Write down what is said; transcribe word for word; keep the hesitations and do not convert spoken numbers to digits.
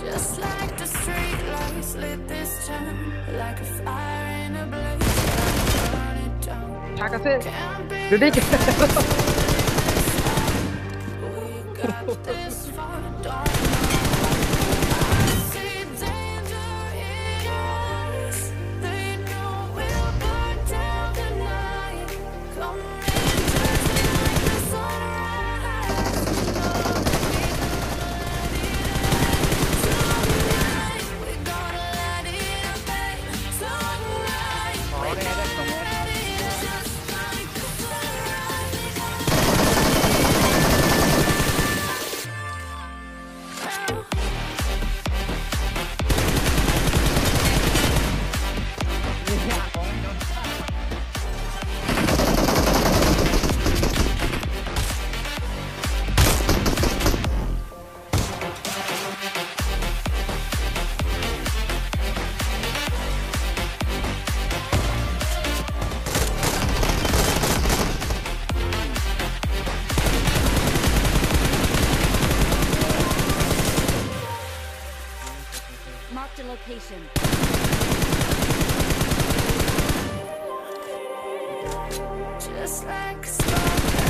Just like the street lights lit this town, like a fire in a blaze, burn it down. Thả cà phê. Can't be Được đi. we got this far, don't I see danger in us. They know we'll burn down tonight. Come in just like the sunrise. Tonight we're gonna let it rain. Tonight we're gonna let it just like the Marked a location. just like a spark.